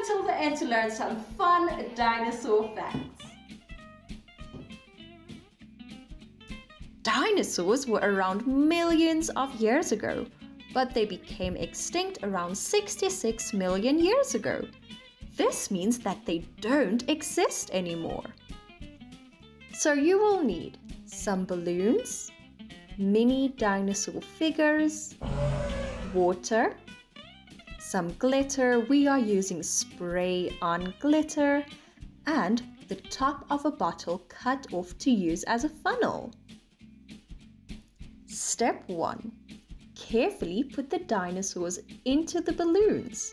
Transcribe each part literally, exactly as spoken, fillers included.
until the end to learn some fun dinosaur facts. Dinosaurs were around millions of years ago, but they became extinct around sixty-six million years ago. This means that they don't exist anymore. So you will need some balloons, mini dinosaur figures, water, some glitter. We are using spray on glitter, and the top of a bottle cut off to use as a funnel. Step one. Carefully put the dinosaurs into the balloons.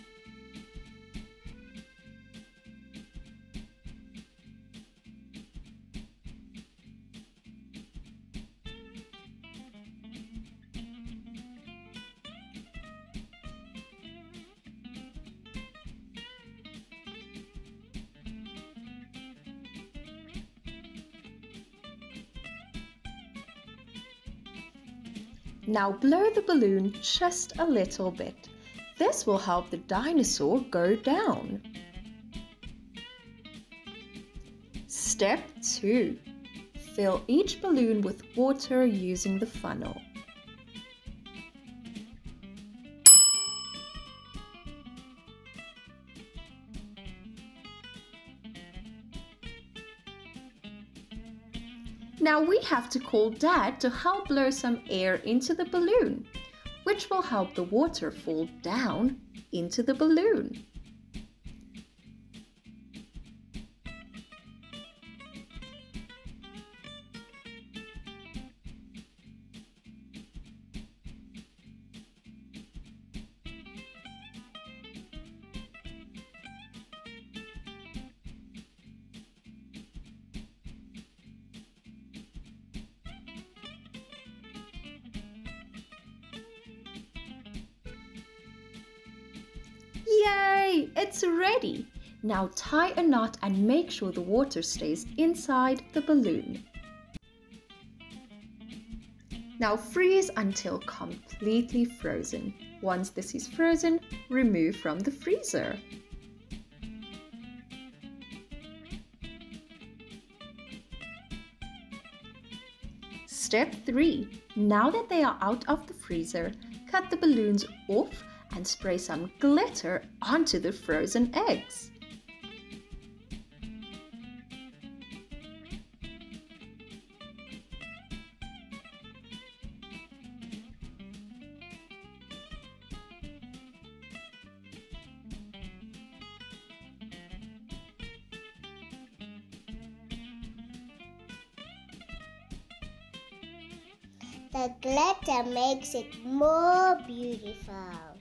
Now blow the balloon just a little bit. This will help the dinosaur go down. Step two. Fill each balloon with water using the funnel. Now we have to call Dad to help blow some air into the balloon, which will help the water fall down into the balloon. Yay! It's ready! Now tie a knot and make sure the water stays inside the balloon. Now freeze until completely frozen. Once this is frozen, remove from the freezer. Step three. Now that they are out of the freezer, cut the balloons off and spray some glitter onto the frozen eggs. The glitter makes it more beautiful.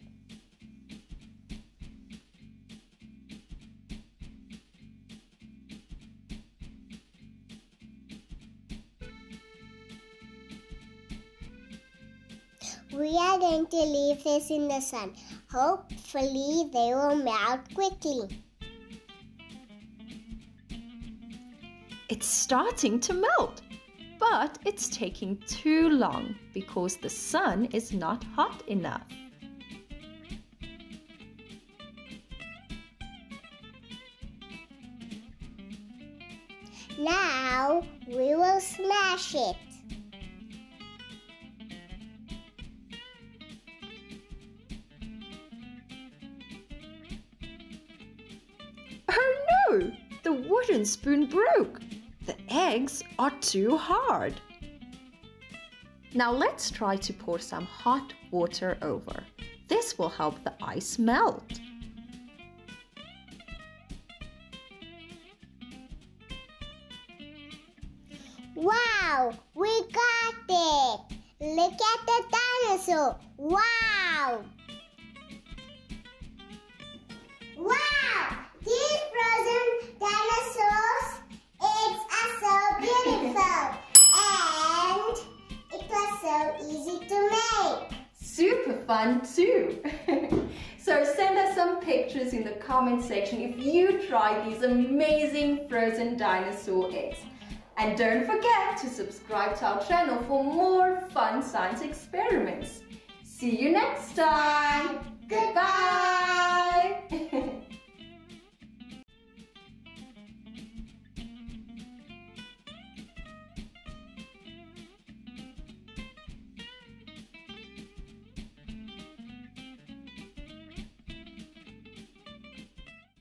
We are going to leave this in the sun. Hopefully they will melt quickly. It's starting to melt, but it's taking too long because the sun is not hot enough. Now we will smash it. Oh no! The wooden spoon broke. The eggs are too hard. Now let's try to pour some hot water over. This will help the ice melt. Wow! We got it! Look at the dinosaur! Wow! Wow! These frozen dinosaurs, eggs are so beautiful, and it was so easy to make. Super fun too! So send us some pictures in the comment section if you try these amazing frozen dinosaur eggs. And don't forget to subscribe to our channel for more fun science experiments. See you next time! Goodbye!